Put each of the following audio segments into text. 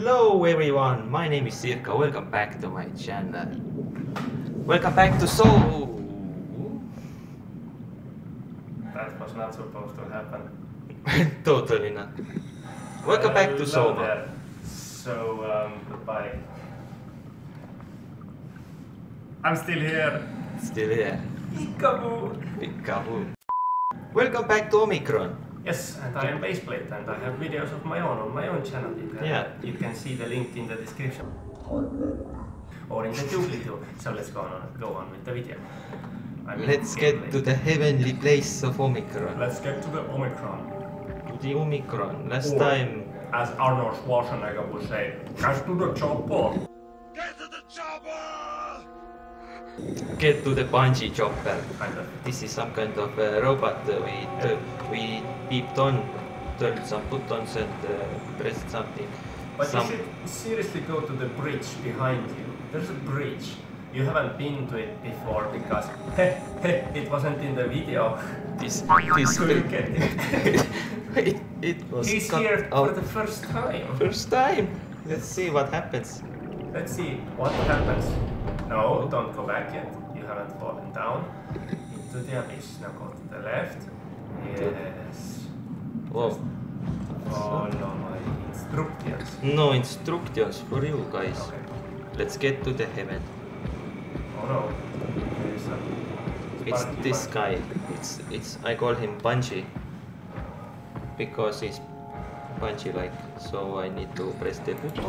Hello everyone, my name is Sirka, welcome back to my channel. Welcome back to Soul. That was not supposed to happen. Totally not. Welcome back to Soma. So, goodbye. I'm still here. Still here. Peekaboo. Peekaboo. Welcome back to Omicron. Yes, and I am Baseplate, and I have videos of my own on my own channel. You can see the link in the description or in the doobly-doo. So let's go on with the video. Let's get to the heavenly place of Omicron. Let's get to the Omicron. To the Omicron. Last time, as Arnold Schwarzenegger would say, get to the chopper. Get to the chopper! get to the bungee chopper. Kind of. This is some kind of robot. We beeped on, turned some buttons and pressed something. But you should seriously go to the bridge behind you. There's a bridge. You haven't been to it before because it wasn't in the video. This Couldn't get it. it was He's cut here out. for the first time. First time. Let's see what happens. Let's see what happens. No, don't go back yet. You haven't fallen down into the abyss. Now go to the left. Yes. Whoa. Follow my instructions. No instructions for you guys. Okay. Let's get to the heaven. Oh no. There's a It's sparky this bug. guy. It's I call him Bungee because he's Bungee like. So I need to press the button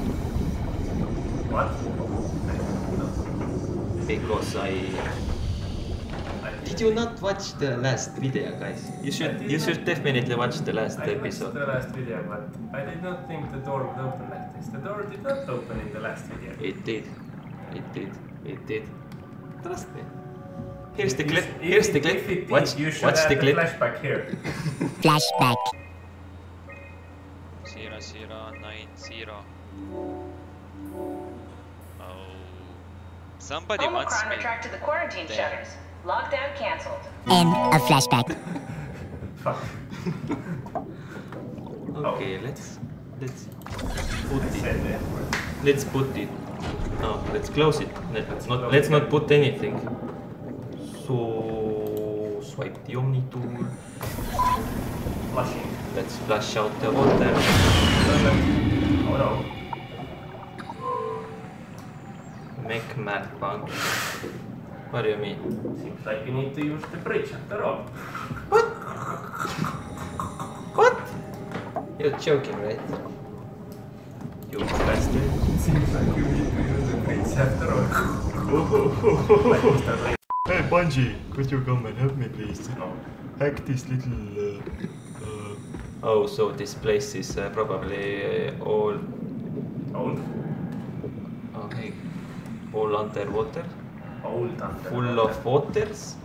What? No. because I. Did you not watch the last video, guys? You should definitely watch the last I watched episode. the last video, but I did not think the door would open like this. The door did not open in the last video. It did. It did. It did. Trust me. Here's the If- clip. if- Here's the if it clip. did, Watch. you should Watch add the clip. flashback here. Flashback. 0090. Oh. Somebody wants Omicron me. retracted the quarantine There. shutters. Lockdown canceled. End of flashback. Fuck. Okay, let's put I it. said the F word. Let's put it. No, let's close it. close Let's it. not put anything. So swipe the Omni tool. Flushing. Let's flush out the water. Oh no. Make malfunction. What do you mean? Seems like you need to use the bridge after all. What? You're joking, right? You bastard. Seems like you need to use the bridge after all. Like Mr. Ray. Hey Bungie, could you come and help me please? No. Hack this little Oh, so this place is probably all Old? okay, all underwater, Old under. full of waters.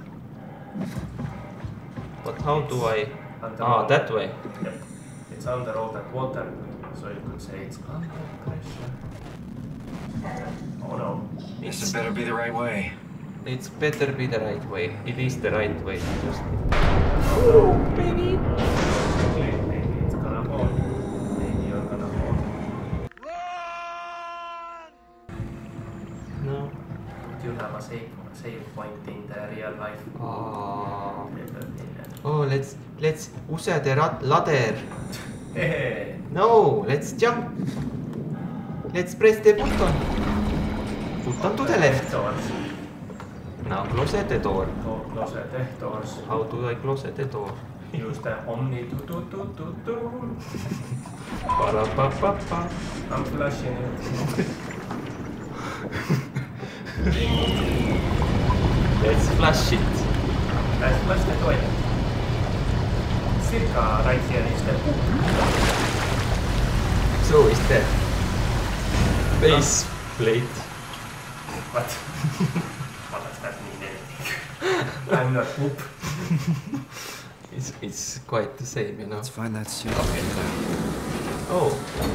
But how do I? Under Ah, water. that way. Yep. It's under all that water, so you could say it's under pressure. Oh no. This better be the right way. It's better be the right way. It is the right way. Just Maybe it's gonna hold. Maybe you're gonna hold. no. Would you have a save point in the real life? Ah. Never been there. Oh, let's use the ladder. Hey, No, let's jump. Let's press the button. Button to the left. doors. Now close the door. Close the doors. How do I close the door? Use the Omni to. Ba-da-ba-ba-ba. I'm flashing it. Let's flash it. Let's flush the toilet. Circa right here is the poop. So is the base plate. What? What does that mean anything? I'm not poop. It's quite the same, you know. Let's find that suit. Oh,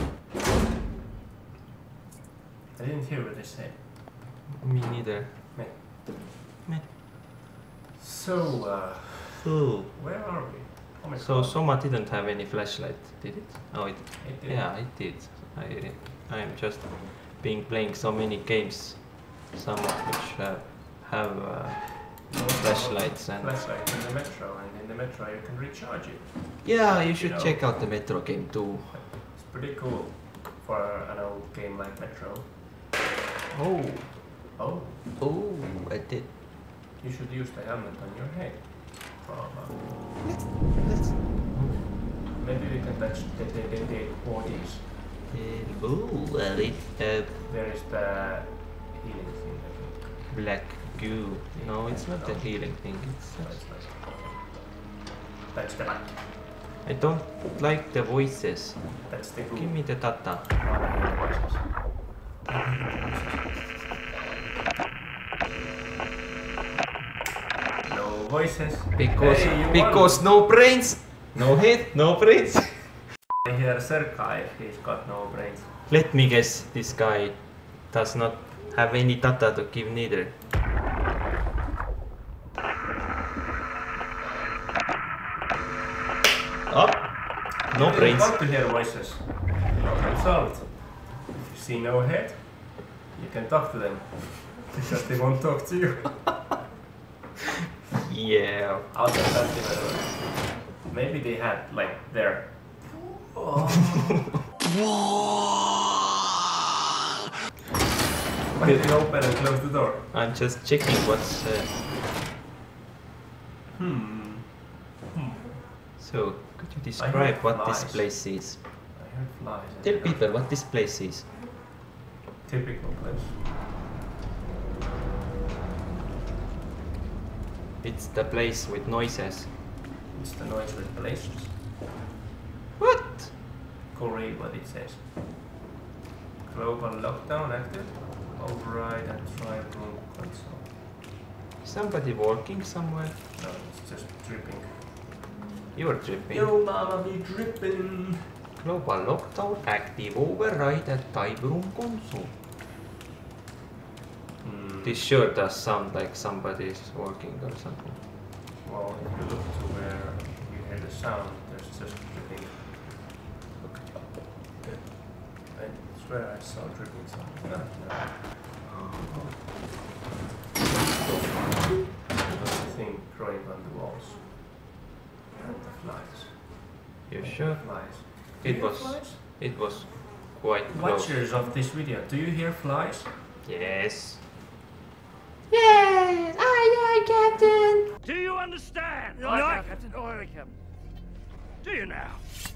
I didn't hear what they said. me neither. Meh. Meh. So, Oh, where are we? So Soma didn't have any flashlight, did it? Oh, it did. yeah, it did. I am just playing so many games, some of which have flashlights and. Flashlight in the metro, and in the metro you can recharge it. Yeah, you should check out the Metro game too. It's pretty cool for an old game like Metro. Oh, Oh, I did. you should use the helmet on your head. Let's. Maybe we can touch the bodies. Ooh, well, Where is the healing thing? I think. black goo. No, it's not the healing thing. That's the back. I don't like the voices. That's the goo. Give me the data. No voices. Because Hey, you because no brains, no head, no brains. I hear Serka if he's got no brains. Let me guess, this guy does not have any data to give neither. Oh, no You brains. want to hear voices. Problem solved. If you see no head, you can talk to them. Because they won't talk to you. Yeah. Out of that developer. Maybe they had like their. Why did you open and close the door? I'm just checking what's. So, could you describe what this flies. place is? I heard flies. Tell people what this place is. Typical place. It's the place with noises. It's the noise with places. What? Go read what it says. Global lockdown active. Override and try room console. Somebody working somewhere? No, it's just dripping. You're tripping. Yo, mama, be dripping. Global lockdown active. Override at type room console. This sure does sound like somebody is working or something. Well, if you look to where you hear the sound, there's just dripping. Look. I swear I saw dripping sound. No, no. There's a thing growing on the walls. And the flies. You sure? Flies. It was quite close. Watchers of this video, do you hear flies? Yes. Yes, aye, Captain. Do you understand? No, Captain. Aye, Captain. Do you now?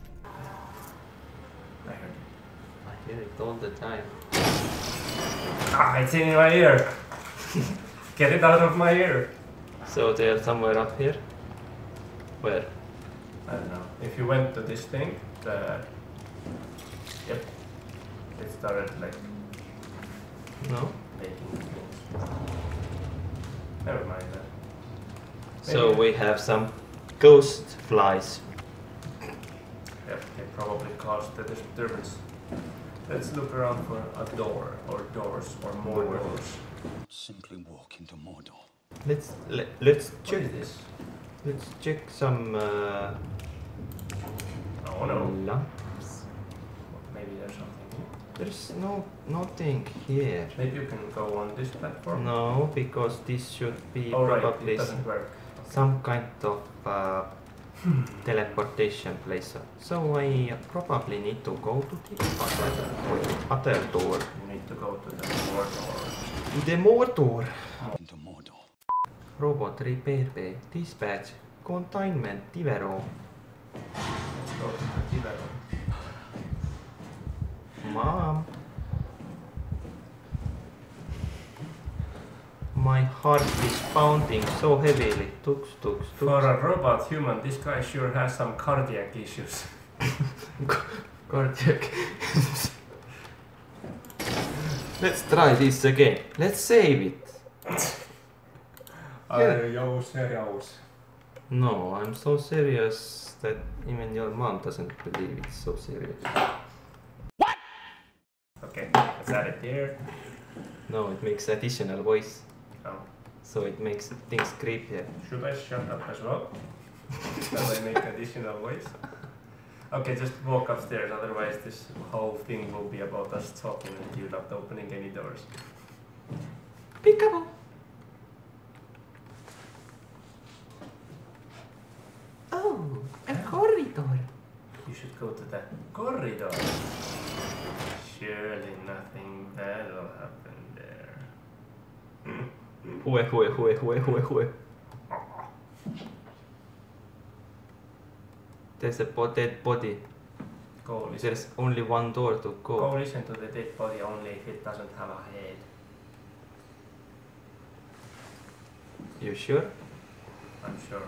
I heard it. I hear it all the time. Ah, it's in my ear. Get it out of my ear. So they're somewhere up here? Where? I don't know. If you went to this thing, yep, it started like No? making things. Never mind that. So we have some ghost flies. Yep, they probably caused the disturbance. Let's look around for a door, or doors, or more doors. Simply walk into Mordor. Let's What check is this? Let's check some Oh no. lamps. Maybe there's something here. There's nothing here. Maybe you can go on this platform. No, because this should be Oh right, probably it doesn't work. some kind of teleportation place. So I probably need to go to the other door. You need to go to the more door. To the more door. Into Mordor. Robot repair bay. Dispatch. Containment. Tivero. Let's go to the Tivero. Mom. My heart is pounding so heavily. Tux, tux, For tux. a robot human, this guy sure has some cardiac issues. Cardiac. Let's try this again. Let's save it. Are you serious? No, I'm so serious that even your mom doesn't believe it's so serious. Okay, let's add it here. No, it makes additional voice, Oh. so it makes things creepier. Should I shut up as well? Shall I make additional ways? Okay, just walk upstairs, otherwise this whole thing will be about us talking and you not opening any doors. Peekaboo! Oh, a corridor. You should go to the corridor. Surely nothing bad will happen there. Hue. There's a dead body. Go listen. There's only one door to Go go. listen to the dead body only if it doesn't have a head. You sure? I'm sure.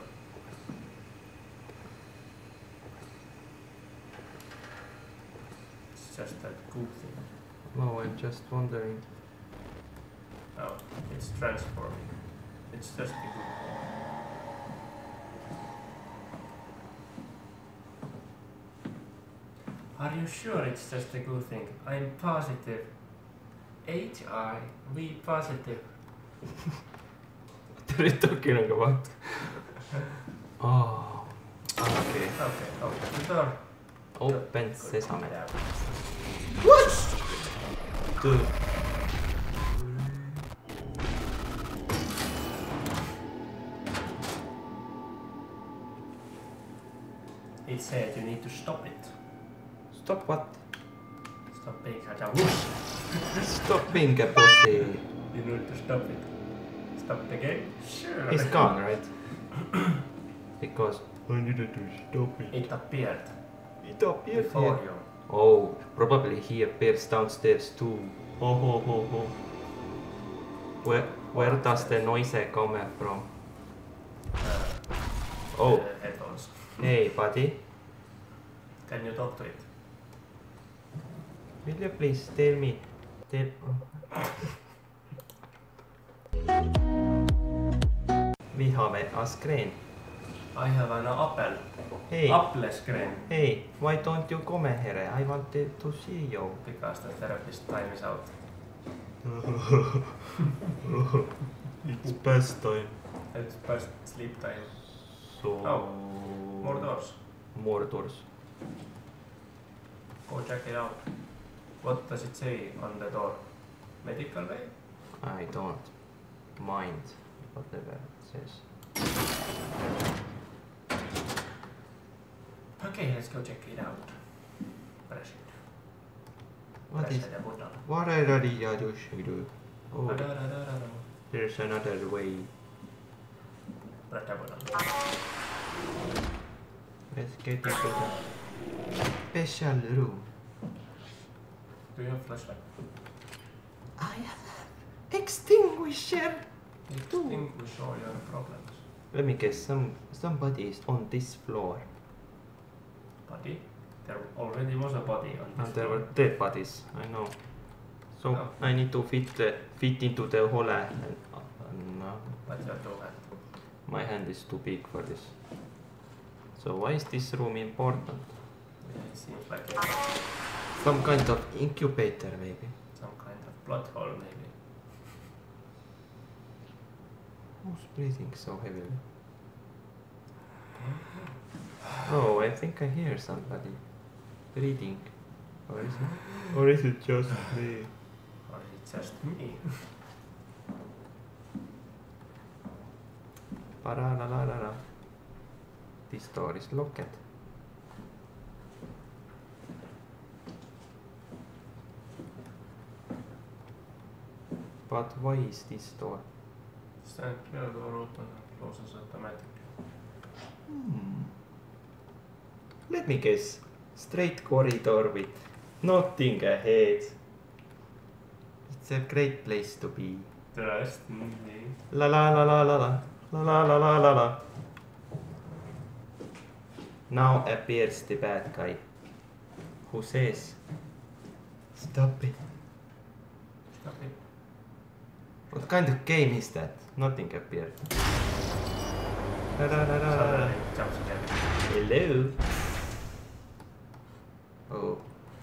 It's just a good thing. No, I'm just wondering. Oh, it's transforming. It's just a good thing. Are you sure it's just a good thing? I'm positive. HIV positive. What are you talking about? Oh, okay. Okay, open the door. Open sesame. Yeah. Dude. It said you need to stop it. Stop what? Stop being such a wuss. Stop being a pussy. You need to stop it. Stop the game? Sure. He's gone, right? Because I needed to stop it. It appeared it appeared before here. you. Oh, probably he appears downstairs too. Ho ho ho ho. Where does the noise come from? Oh, The headphones. hey buddy. Can you talk to it? Will you please tell me? We have a screen. I have an apple. Hey, Apple screen. hey, why don't you come here? I wanted to see you. Because the therapist time is out. It's past time. It's past sleep time. So Oh, more doors. More doors. Go check it out. What does it say on the door? Medical bay? I don't mind whatever it says. Okay, let's go check it out. Press it. What Press is? the button. What are you do? Oh, Da-da-da-da-da-da. there's another way. Press the button. Let's get into the special room. Do you have flashlight? I have extinguisher. Extinguish all your problems. Let me guess. Somebody is on this floor. Body? There already was a body on this And there floor. were dead bodies. I know. So Oh. I need to fit into the hole. No, But you do that. my hand is too big for this. So why is this room important? It seems like it's Some kind of incubator, maybe. some kind of plot hole, maybe. Who's breathing so heavily? Oh, I think I hear somebody breathing. Or is it? Or is it just me? Or is it just me? Paralalalala. This door is locked. But why is this door? Stand clear, door open and closes automatically. Let me guess. Straight corridor with nothing ahead. It's a great place to be. Trust me. La la la la la la la la la la la la. Now appears the bad guy, who says, "Stop it." Stop it. What kind of game is that? Nothing appeared. La la la la la. Suddenly jumps again. Hello. Oh.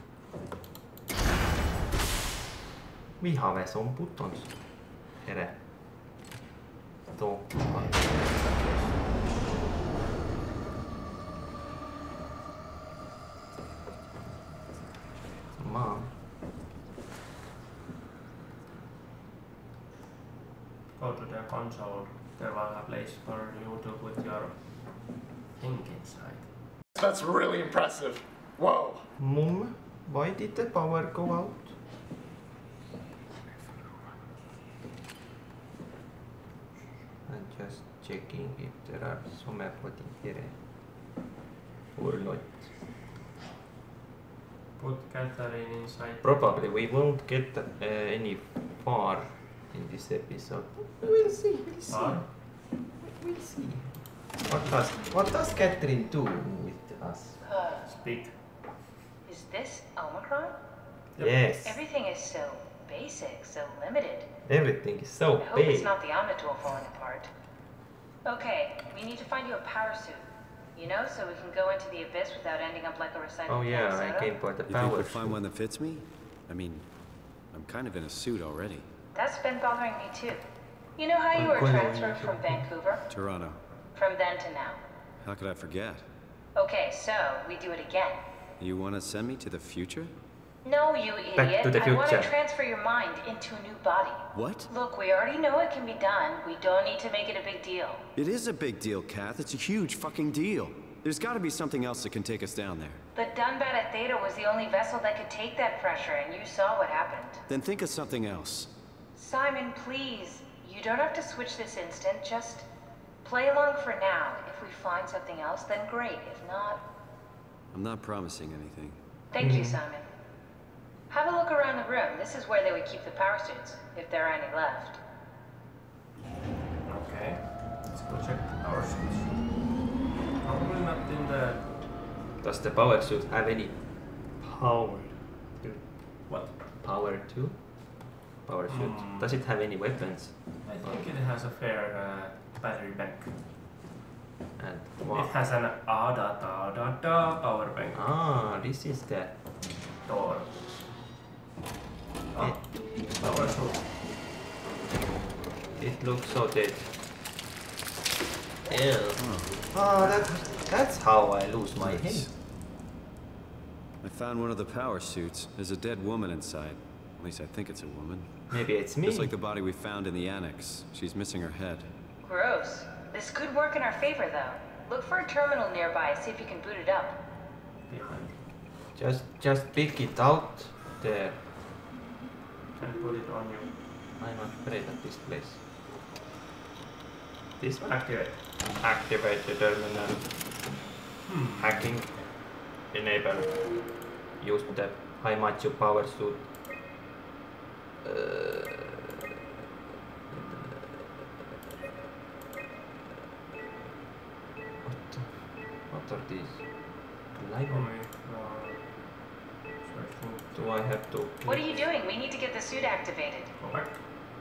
We have some buttons. Here. Talk. to the console, there was a place for you to put your thing inside. That's really impressive. Whoa. Mum, why did the power go out? I'm just checking if there are some body here or not. Put Catherine inside. Probably we won't get any far in this episode. We'll see. We'll see. Far? We'll see. What does Catherine do with us? Speak. Is this Omicron? Yes. Everything is so basic, so limited. Everything is so I hope big. it's not the Omnitool falling apart. Okay, we need to find you a power suit. You know, so we can go into the abyss without ending up like a recycled Oh yeah, soda. I came for the You think power we'll find suit. one that fits me? I mean, I'm kind of in a suit already. That's been bothering me too. You know how you were transferred from Vancouver? Toronto. From then to now. How could I forget? Okay, so we do it again. You want to send me to the future? No, you idiot. Back to the I want to future. transfer your mind into a new body. What? Look, we already know it can be done. We don't need to make it a big deal. It is a big deal, Kath. It's a huge fucking deal. There's got to be something else that can take us down there. The Dunbat at Theta was the only vessel that could take that pressure, and you saw what happened. Then think of something else. Simon, please. You don't have to switch this instant. Just play along for now. If we find something else, then great. If not, I'm not promising anything. thank you, Simon. Have a look around the room. This is where they would keep the power suits, if there are any left. Okay. Let's go check our suits. Probably not in the... Does the power suit have any Power. What? power too? Power suit. Does it have any weapons? I think it has a fair battery bank. And It wow. has an ADA power bank. Ah, this is the Door. Ah, power suit. It looks so dead. Ew. Oh, that's how I lose my head. I found one of the power suits. There's a dead woman inside. At least I think it's a woman. Maybe it's me. Just like the body we found in the annex. She's missing her head. Gross. This could work in our favor, though. Look for a terminal nearby. See if you can boot it up. Behind. Just pick it out there. And put it on you. I'm afraid of this place. This one? Activate. Activate the terminal. Hacking. Enable. Use the Haimachi power suit. What are these? Library? Do I have to? What are you doing? We need to get the suit activated. Go back.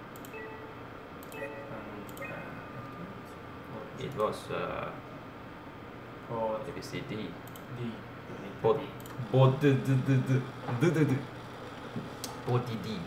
It was Code ABCD. D. Body D.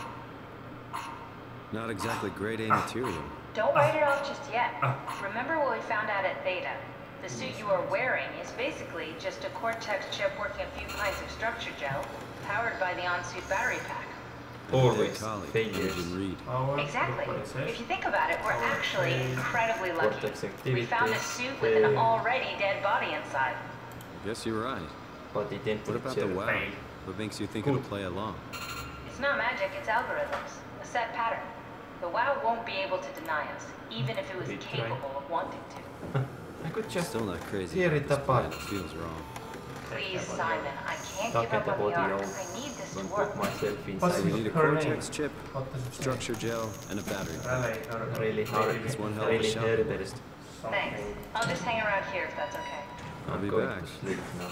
Not exactly grade A material. Don't write it off just yet. Remember what we found out at Theta? The suit you are wearing is basically just a Cortex chip working a few kinds of structure gel, powered by the on-suit battery pack. Always colleague, failures. Imogen Reed. Power. Exactly. What it says. If you think about it, we're actually incredibly lucky. Cortex We found a activity, suit with an already dead body inside. I guess you're right. Body What about the temperature. WoW? What makes you think it'll play along? It's not magic, it's algorithms. A set pattern. The WoW won't be able to deny us, even if it was We try. capable of wanting to. I could just Still not crazy. tear about it this plan. apart. It feels wrong. Please, Simon, I can't Tuck give in up the on the body art. out I need this to and work. put myself What's inside. So we it? need a Her Cortex chip, What does it say? structure gel, and a battery pack. Really hard. It's one hell of a Really shot. Herbert. Thanks. I'll just hang around here if that's okay. I'll I'm be going back. to sleep now.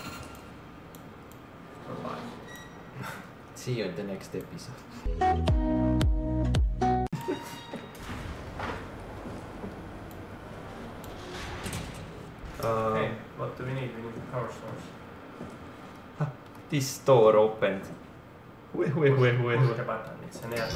See you in the next episode. Hey, what do we need? We need the power source. This door opened. Wait. Push the button. It's an air.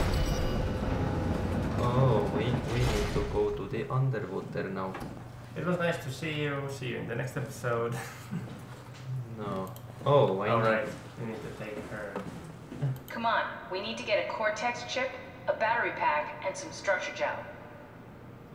Oh, we need to go to the underwater now. It was nice to see you. See you in the next episode. No. Oh, I Alright, we need to take her. Come on, we need to get a Cortex chip, a battery pack, and some structure gel.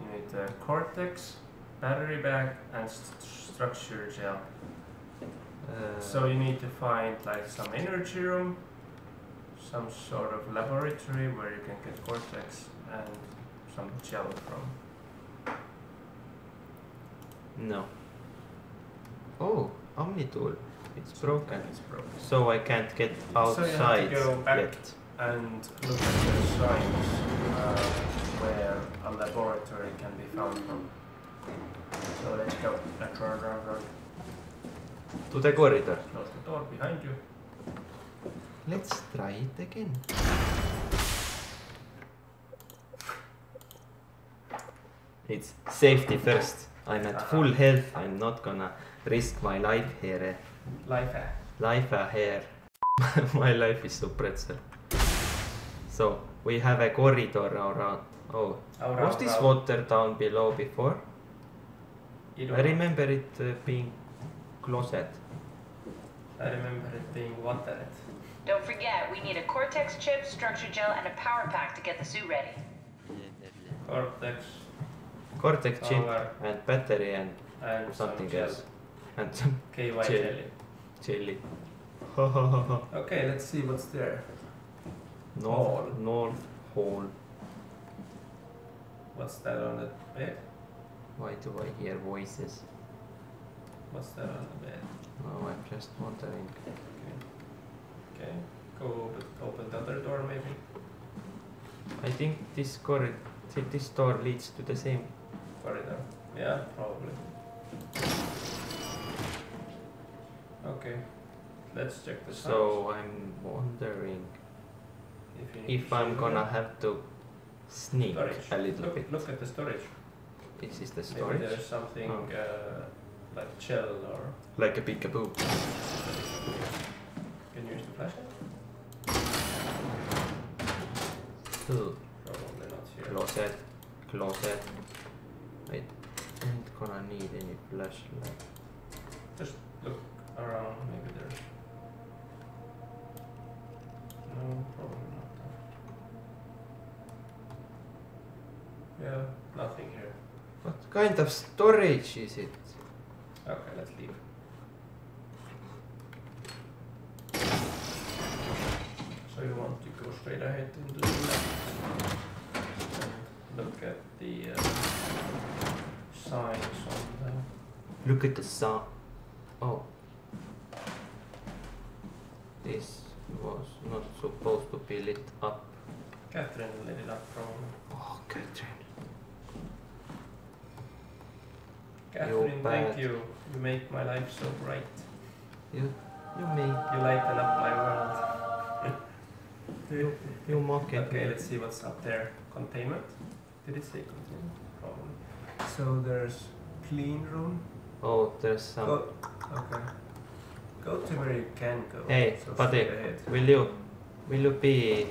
need Cortex, battery bag, and structure gel. So you need to find like some energy room, some sort of laboratory where you can get Cortex and some gel from. No. Oh, Omnitool. It's broken. It's broken. So I can't get outside so you have to go back yet. and look at the signs where a laboratory can be found from. So let's go. Run. To the corridor. Close the door behind you. Let's try it again. It's safety first. I'm at full health. I'm not gonna risk my life here. Life here. My life is so pretzel. So we have a corridor around. Oh, was this water down below before? I remember it being closet. I remember it being watered. Don't forget, we need a Cortex chip, structure gel, and a power pack to get the suit ready. Cortex chip power, and battery and something some else. And some KY jelly. jelly. Jelly. Okay, let's see what's there. North Hall. What's that on the bed? Why do I hear voices? What's that on the bed? Oh, I'm just wondering. Okay. Go open the other door maybe. I think this door leads to the same corridor. Yeah, probably. Okay. Let's check this out. So I'm wondering if I'm gonna have to sneak a little bit. Look at the storage. This is the storage. Maybe there's something like gel or... Like a peekaboo. Can you use the flashlight? Probably not here. Closet. I ain't gonna need any flashlight. Just look around, maybe there's... No, probably not. Yeah, nothing here. What kind of storage is it? Okay, let's leave. So you want to go straight ahead into the left and look at the signs on the... Look at the sign. Oh. This was not supposed to be lit up. Catherine lit it up probably. Oh, Catherine. Catherine, thank you. You make my life so bright. You lighten up my world. you mock it. Okay, let's see what's up there. Containment? Did it say containment? Probably. So there's clean room. Oh, there's some. Okay. Go to where you can go. Hey, so buddy, will you be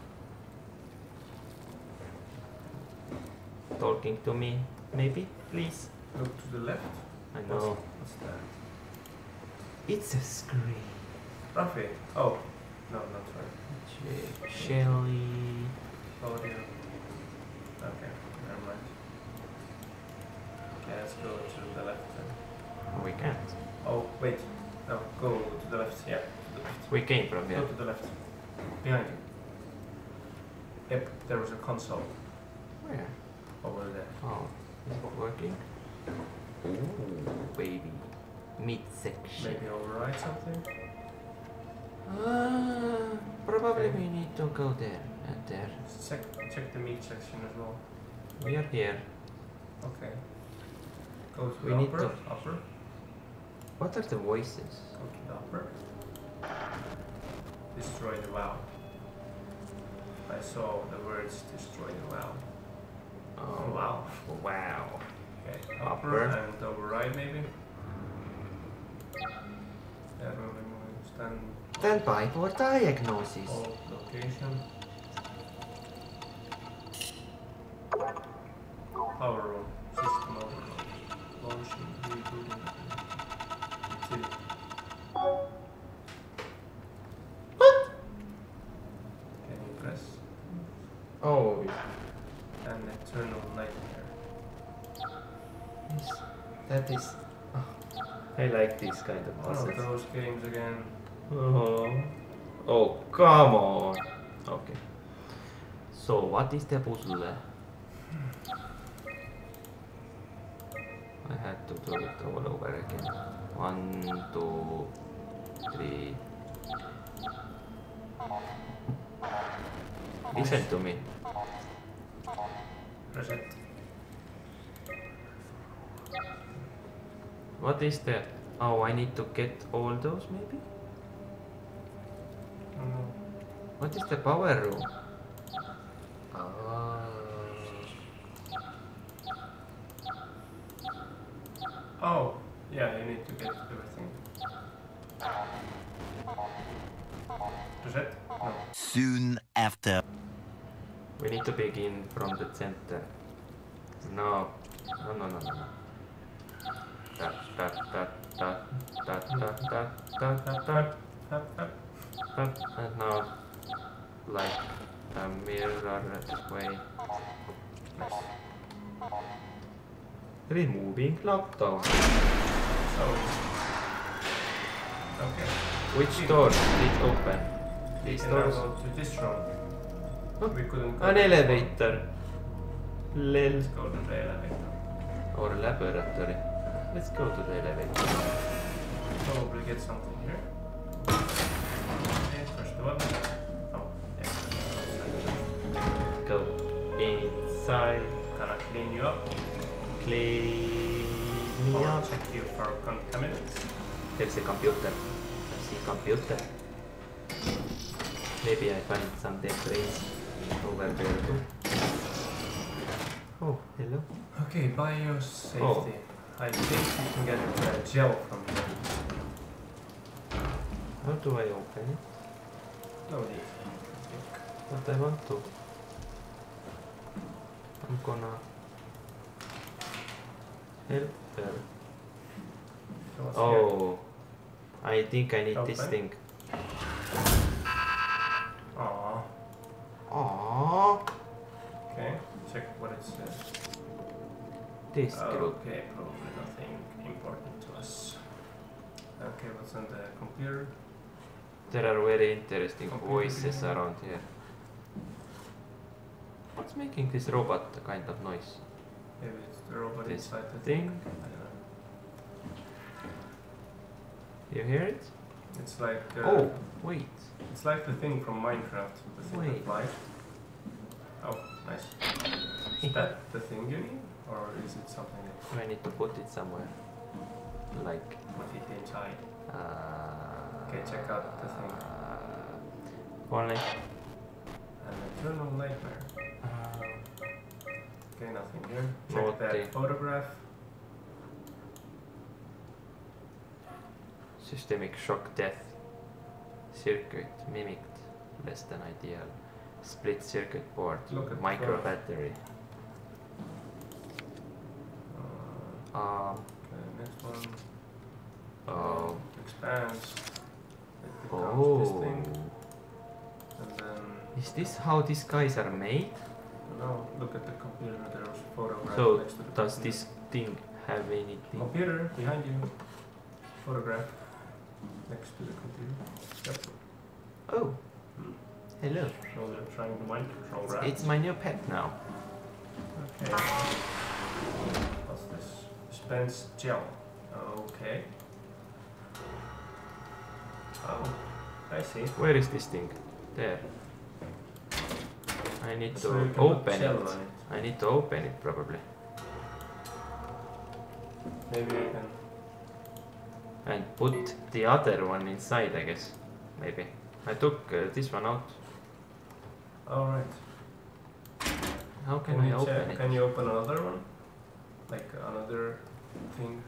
talking to me? Maybe, please. Look to the left. I know. What's that? It's a screen. Rafi. Oh, no, not right. Shelly. Audio. Okay, never mind. Okay, let's go to the left then. We can't. Oh, wait. No, go to the left. Yeah, to the left. We came from here. Go to the left. Behind you. Yep, there was a console. Where? Over there. Oh, is it working? Ooh, baby. Midsection. Maybe override something? Probably we need to go there and there. Check the meat section as well. We are here. Okay. Go to We the need upper. to- Upper. What are the voices? Go to the upper. Destroy the wow. I saw the words destroy the wow. Oh, wow. Wow. Okay, Upper. and override maybe. Yeah, stand. Stand by for diagnosis. All location. Power room. System overload. Launching. Rebooting. Utility. What? Can you press? Oh. An eternal nightmare. that is... I like these kind of One puzzles. of those games again. Oh, come on. Okay. So, what is the puzzle? I had to do it all over again. 1, 2, 3. Listen to me. Reset. What is that? Oh, I need to get all those maybe? What is the power room? Oh, yeah, you need to get everything. Reset? No. Soon after. We need to begin from the center. No. No. And now, like a mirror way. Removing lockdown. So, okay. Which door did open? These We can now doors? go to this room. We couldn't go An to elevator. Lel. Let's go to the elevator. Or laboratory. Let's go to the elevator. Probably get something here. Okay, push the button. Oh, yeah. Go inside. Gonna clean you up. Clean me Or up. check you for contaminants. There's a computer. I see computer. Maybe I find some debris over there too. Oh, hello. Okay, bio safety. I think you can get a gel from here. How do I open it? No need. But I want to. I'm gonna help her. So what's Oh, I think I need this Open. thing. Aww. Aww. Okay, check what it says. This group. Okay, probably nothing important to us. Okay, what's on the computer? There are very interesting Computer voices video. around here. What's making this robot kind of noise? Maybe it's the robot This inside the thing? I don't know. You hear it? It's like Oh, wait. it's like the thing from Minecraft, the thing Wait. that flies. Oh, nice. Is that the thing you need, or is it something that I need to put it somewhere. Like. put it inside? Okay, check out the thing. Only. An eternal nightmare. Okay, nothing here. Check Naughty. that photograph. Systemic shock death. Circuit mimicked. Less than ideal. Split circuit board. Look at Micro the- battery. Okay, next one. Oh. Expands. It becomes this Oh. thing. And then, Is this how these guys are made? no, look at the computer. There's a photograph So next to the does computer. this thing have anything? Computer behind you. Photograph next to the computer. Yep. Oh. Hello. So they're trying to mind control rats. It's my new pet now. Okay. What's this? Dispense gel. Okay. Oh, I see. Where is this thing? There. I need So to you can put open gel it. on it. I need to open it probably. Maybe you can. And put the other one inside, I guess. Maybe. I took this one out. Alright. How can I you open check? it? Can you open another one? Like another thing?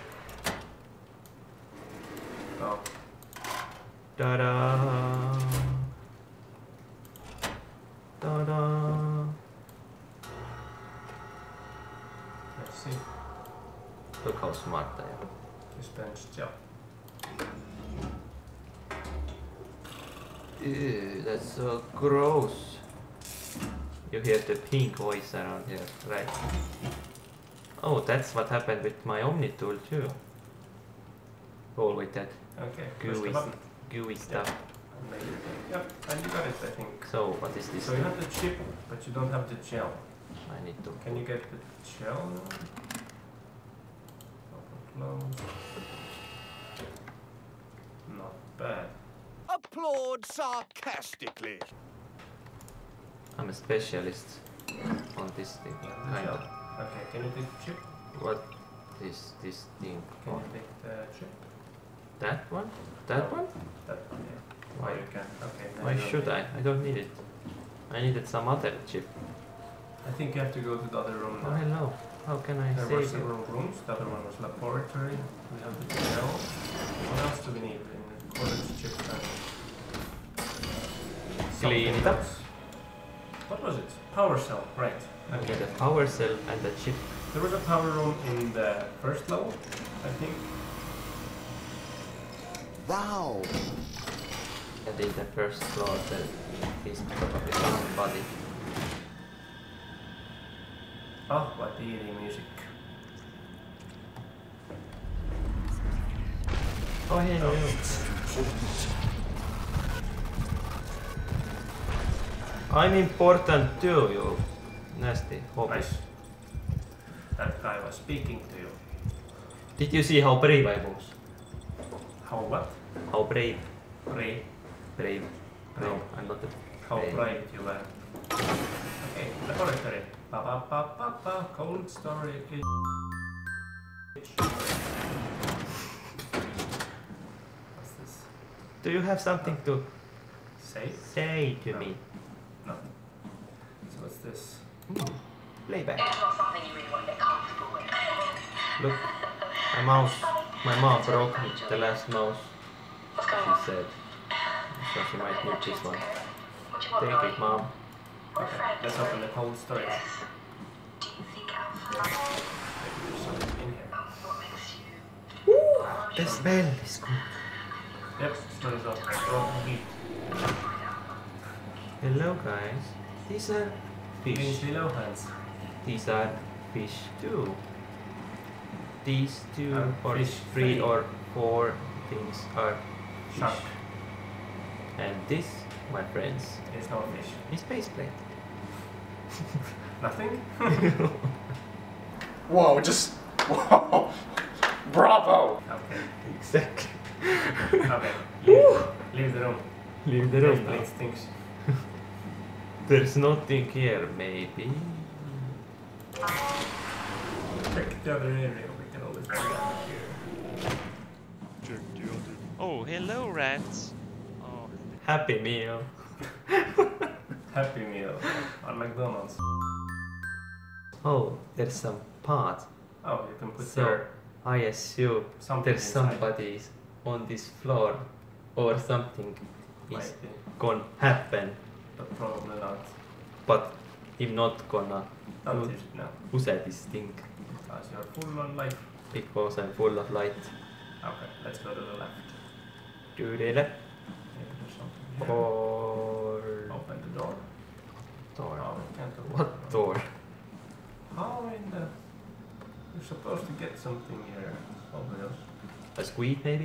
Oh. Ta-da! Ta-da! Let's see. Look how smart I am. Dispense gel. Ew, that's so gross. You hear the pink voice around here, right? Oh, that's what happened with my Omni tool too. All with that Okay, press the button. gooey stuff. Yep, and you got it, I think. So what is this? So you have the chip, but you don't have the gel. I need to. Can you get the gel now? Open, close. Not bad. Applaud sarcastically. I'm a specialist on this thing. Kind of. Okay, can you take the chip? What is this thing? Can you take the chip? That one? That one? That one, yeah. Why? You can. Okay. Why should I? I don't need it. I needed some other chip. I think you have to go to the other room now. Oh, hello. How can I There were save you? several rooms. The other one was laboratory. We have the gel. What else do we need in college chip? Clean it up. What was it? Power cell, right. Okay, the power cell and the chip. There was a power room in the first level, I think. Wow. And in the first floor there is probably somebody. Oh, what eerie music. Oh, hey, no. I'm important too, you nasty hobbit. Nice. That guy was speaking to you. Did you see how brave I was? How what? How brave? Brave. Brave. No, I'm not How brave. bright you were. Okay, laboratory. Ba ba ba ba ba. Cold storage. What's this? Do you have something to say to me? Nothing. So what's this? Playback. It's not something you really want to get comfortable with. Look, my mom broke me the last mouse. She said. So she might need this one. Take it, mom. Okay, let's open the cold storage. Do you think Alpha? Maybe there's something in here. What makes you? The smell is good. Yep, smells of broken meat. Hello, guys. These are fish. Hello, hands. These are fish too. These two or fish 3 three. or 4 things are fish. Shark. And this, my friends, It's no fish. is faceplate. Nothing? Whoa, just. Whoa. Bravo! Okay. Exactly. Okay. Leave the room. Leave the room now. Faceplate stinks. There's nothing here, maybe. Check the other area. We can always go down here. Check the other. Oh, hello, rats. Oh, Happy Meal. Happy Meal on McDonald's. Oh, there's some pot. Oh, you can put So your I assume something there's inside. somebody on this floor or something is Might be, gonna happen, but probably not. but I'm not gonna Not this, no. use this thing Because you're full on life. because I'm full of light. Okay, let's go to the left. To the left Maybe there's something here. or Open the door. door. Oh, we can't open What the door. door? How in the... You're supposed to get something here. Obvious. A squid maybe?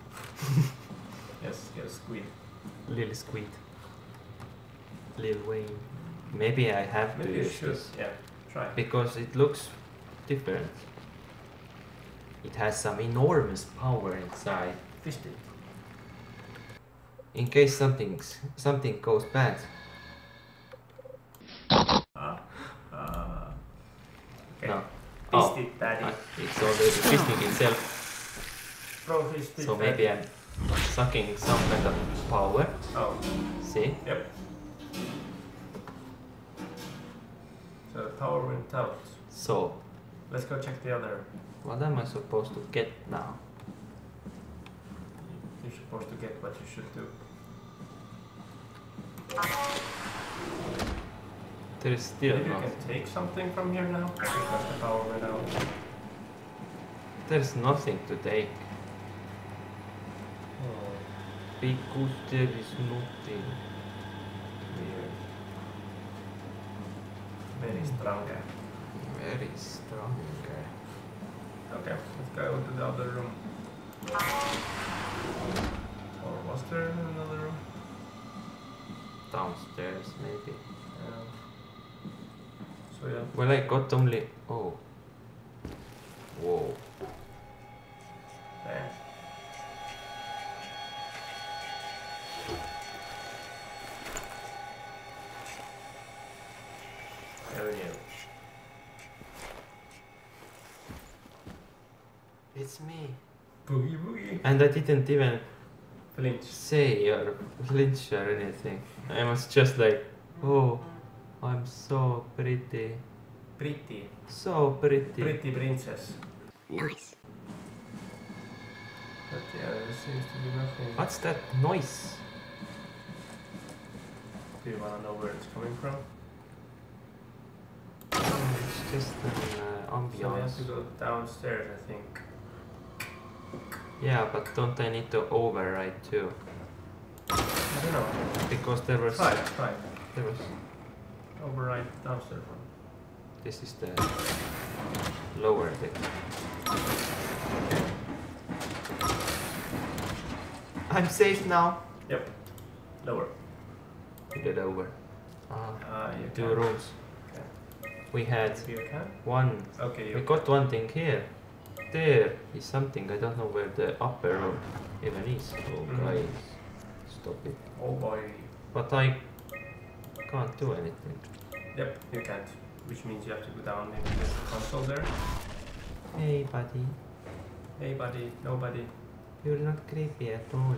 Yes, get a squid. Little squid. Lil Wayne. Maybe I have Maybe to you use should. this Yeah, try. because it looks different. It has some enormous power inside. This thing. In case something goes bad. Okay. No. Fist it, daddy. It's already fisting itself. Bro, fist it, So maybe daddy. I'm sucking some kind of power. Oh. See? Yep. So the power went out. So, Let's go check the other. what am I supposed to get now? You're supposed to get what you should do. There is still Maybe you not. can take something from here now because the power went out. There's nothing to take. Oh, Because there is nothing. weird. Very strong. very strong. Okay, let's go to the other room. Or was there another room? Downstairs, maybe. So yeah. Well, I got only. Oh. Whoa. There. There we go. It's me. Boogie boogie. And I didn't even flinch. Say or flinch or anything. I was just like, oh, I'm so pretty. Pretty. So pretty. Pretty princess. Nice. But yeah, there seems to be nothing. What's that noise? Do you wanna know where it's coming from? It's just an ambiance. So we have to go downstairs, I think. Yeah, but don't I need to override too? I don't know. Because there was... Fine. There was... Override downstairs one. This is the lower deck. I'm safe now. Yep. Lower. We did over. You two can. rooms. Okay. We had You can? one. Okay, you we got one thing here. There is something. I don't know where the upper room even is. Oh, guys, stop it. Oh boy. But I can't do anything. Yep, you can't. Which means you have to go down. Maybe there's a console there. Hey, buddy. Hey, buddy. Nobody. You're not creepy at all.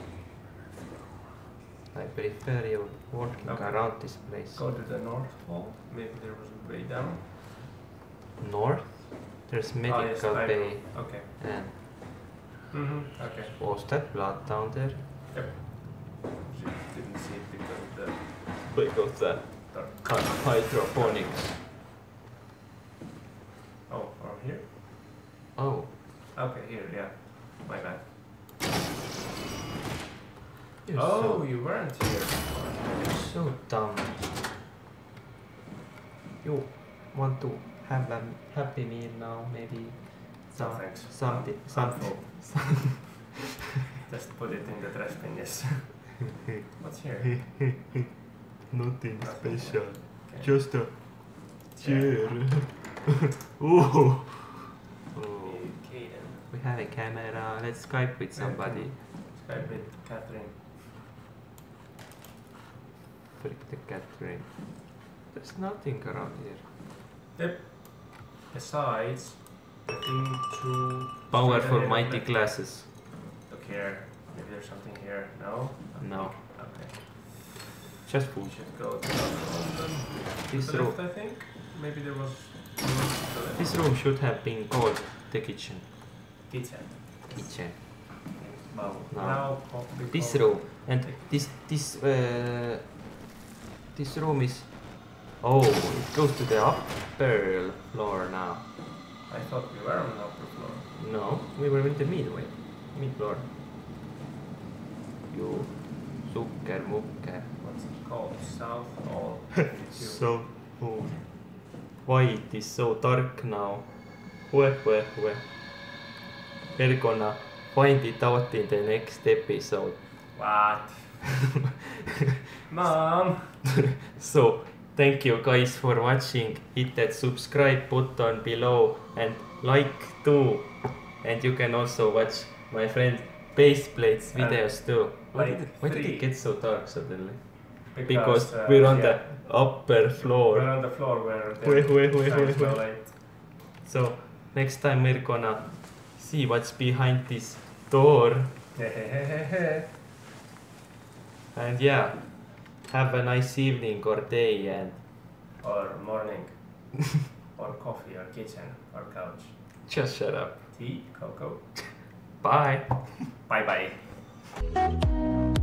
I prefer you walking around this place. Go to the north hall. Maybe there was a way down. North? There's medical bay. Okay. And okay. Was that blood down there? Yep. You didn't see it because of the... Because that hydroponics. Oh, or here? Oh. Okay, here, yeah. My bad. You're you weren't here. You're so dumb. You want to have a happy meal now, maybe? Something. Just put it in the trash bin, yes. What's here? Nothing special. Okay. Just a chair. Ooh. Okay then. We have a camera. Let's Skype with somebody. Skype with Catherine. Frick the Catherine. There's nothing around here. Yep. Besides, I think to... Powerful mighty glasses. Look here. Maybe there's something here. No? No. Okay. Just food. Should go to London. This To the room. left, I think. Maybe there was... This room should have been called the kitchen. Kitchen. Kitchen. Now, No. probably This called- room and this room is. Oh, it goes to the upper floor now. I thought we were on the upper floor. No, we were in the mid floor. You sukker mukker. What's it called? South Hall. So, oh. Why it is so dark now? We're gonna find it out in the next episode. What? Mom! So, thank you guys for watching. Hit that subscribe button below and like too. And you can also watch my friend Baseplate's videos too. Why did it get so dark suddenly? Because we're on the upper floor. We're on the floor where Wait. So next time we're gonna see what's behind this door. And yeah, have a nice evening or day and or morning. Or coffee or kitchen or couch. just shut up. Tea, cocoa. Bye. Bye bye.